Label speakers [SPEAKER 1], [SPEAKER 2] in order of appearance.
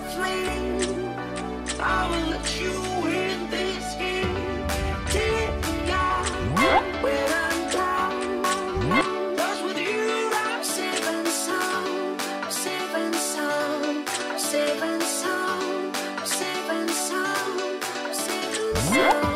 [SPEAKER 1] flame. I will let you in this game. Take me out when I'm down. 'Cause with you I'm safe and sound. I'm safe and sound. I'm safe and sound. I'm safe and sound. I'm safe and sound.